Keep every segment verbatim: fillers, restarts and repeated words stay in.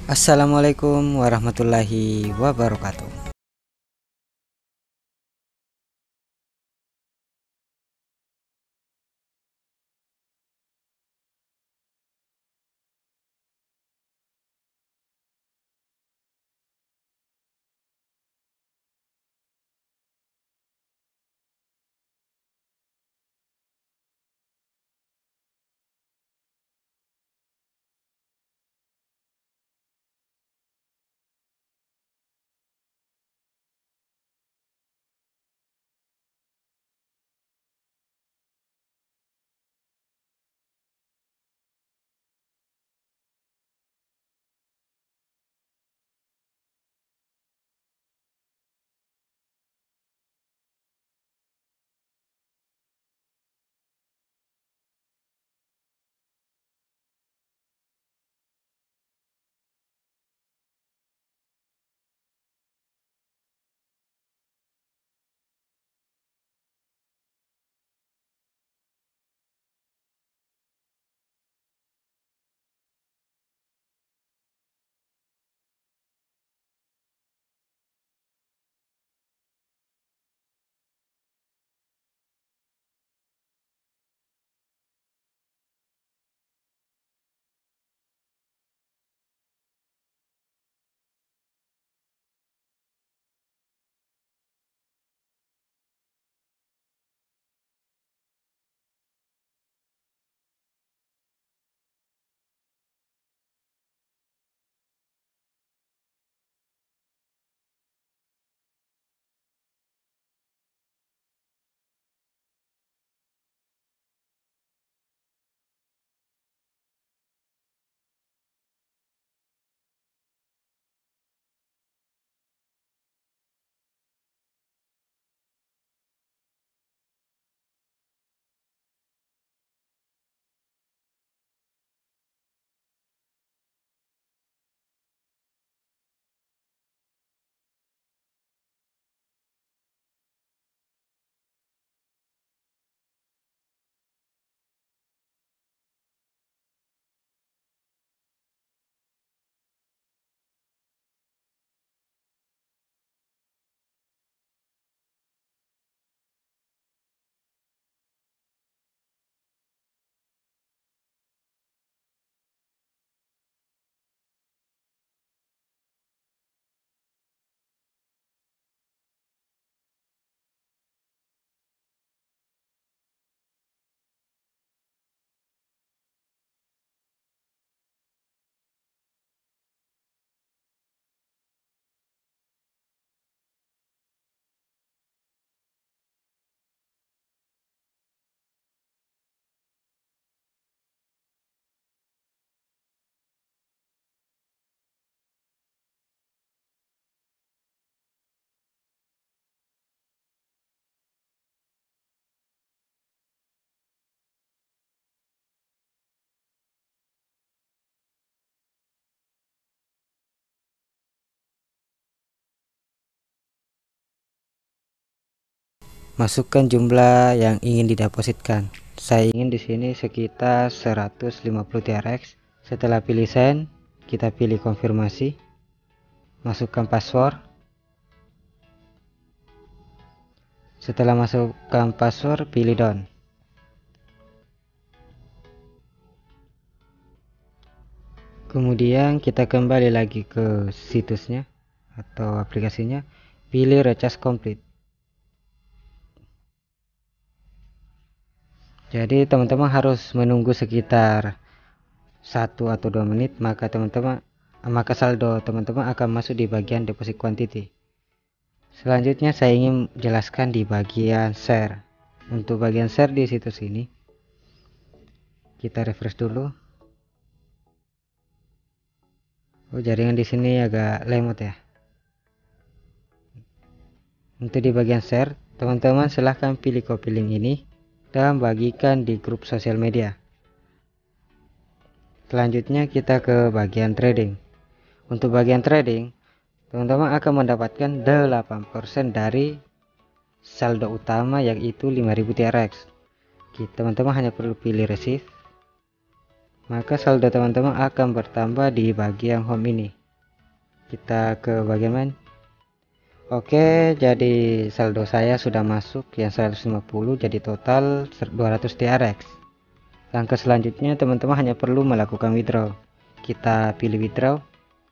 Assalamualaikum warahmatullahi wabarakatuh. Masukkan jumlah yang ingin didepositkan. Saya ingin di sini sekitar seratus lima puluh T R X. Setelah pilih send, kita pilih konfirmasi. Masukkan password. Setelah masukkan password, pilih done. Kemudian kita kembali lagi ke situsnya atau aplikasinya, pilih recharge complete. Jadi teman-teman harus menunggu sekitar satu atau dua menit, maka teman-teman maka saldo teman-teman akan masuk di bagian deposit quantity. Selanjutnya saya ingin jelaskan di bagian share. Untuk bagian share di situs ini, kita refresh dulu. Oh, jaringan di sini agak lemot ya. Untuk di bagian share, teman-teman silahkan pilih copy link ini dan bagikan di grup sosial media. Selanjutnya kita ke bagian trading. Untuk bagian trading, teman-teman akan mendapatkan delapan persen dari saldo utama, yaitu lima ribu T R X. Teman-teman hanya perlu pilih receive, maka saldo teman-teman akan bertambah di bagian home ini. Kita ke bagian main. Oke, jadi saldo saya sudah masuk yang seratus lima puluh, jadi total dua ratus T R X. Langkah selanjutnya teman-teman hanya perlu melakukan withdraw. Kita pilih withdraw.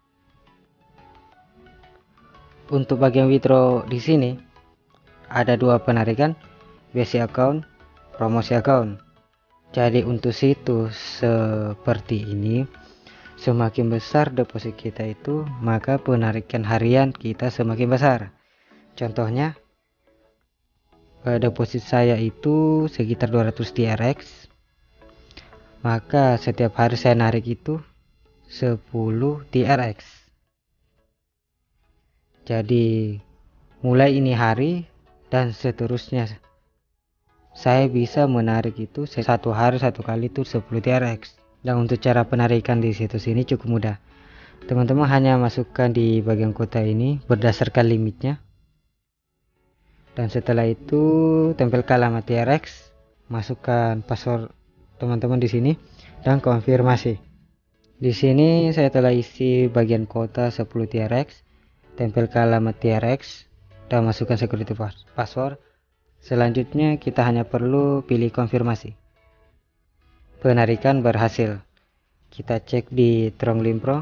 Untuk bagian withdraw di sini ada dua penarikan, basic account, promosi account. Jadi untuk situs seperti ini, semakin besar deposit kita itu, maka penarikan harian kita semakin besar. Contohnya, deposit saya itu sekitar dua ratus T R X, maka setiap hari saya narik itu sepuluh T R X. Jadi mulai ini hari dan seterusnya saya bisa menarik itu satu hari satu kali itu sepuluh T R X. Dan untuk cara penarikan di situs ini cukup mudah. Teman-teman hanya masukkan di bagian kota ini berdasarkan limitnya. Dan setelah itu tempelkan alamat T R X, masukkan password teman-teman di sini dan konfirmasi. Di sini saya telah isi bagian kota sepuluh T R X, tempelkan alamat T R X dan masukkan security password. Selanjutnya kita hanya perlu pilih konfirmasi. Penarikan berhasil. Kita cek di Tronglin Pro.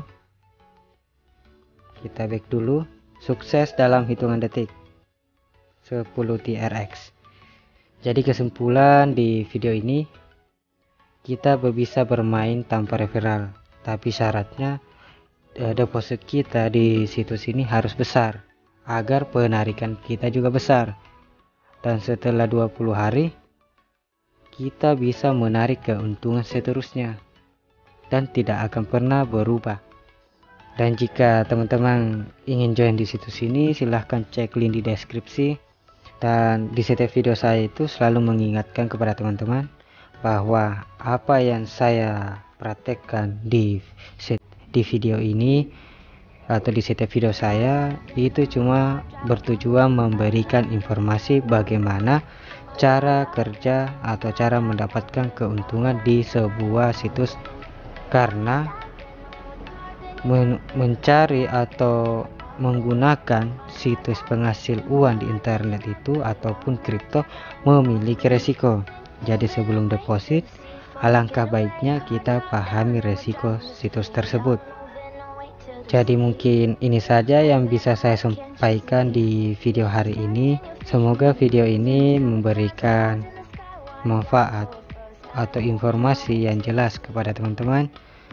Kita back dulu. Sukses dalam hitungan detik. sepuluh T R X. Jadi kesimpulan di video ini, kita bisa bermain tanpa referral, tapi syaratnya eh, deposit kita di situs ini harus besar agar penarikan kita juga besar. Dan setelah dua puluh hari kita bisa menarik keuntungan seterusnya dan tidak akan pernah berubah. Dan jika teman-teman ingin join di situs ini, silahkan cek link di deskripsi. Dan di setiap video saya itu selalu mengingatkan kepada teman-teman bahwa apa yang saya praktekkan di di video ini atau di setiap video saya itu cuma bertujuan memberikan informasi bagaimana cara kerja atau cara mendapatkan keuntungan di sebuah situs, karena men mencari atau menggunakan situs penghasil uang di internet itu ataupun kripto memiliki resiko. Jadi sebelum deposit, alangkah baiknya kita pahami resiko situs tersebut. Jadi mungkin ini saja yang bisa saya sampaikan di video hari ini. Semoga video ini memberikan manfaat atau informasi yang jelas kepada teman-teman.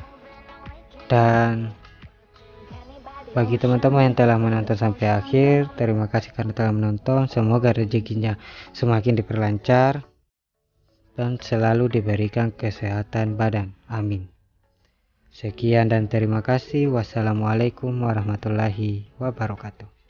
Dan bagi teman-teman yang telah menonton sampai akhir, terima kasih karena telah menonton. Semoga rezekinya semakin diperlancar dan selalu diberikan kesehatan badan. Amin. Sekian dan terima kasih. Wassalamualaikum warahmatullahi wabarakatuh.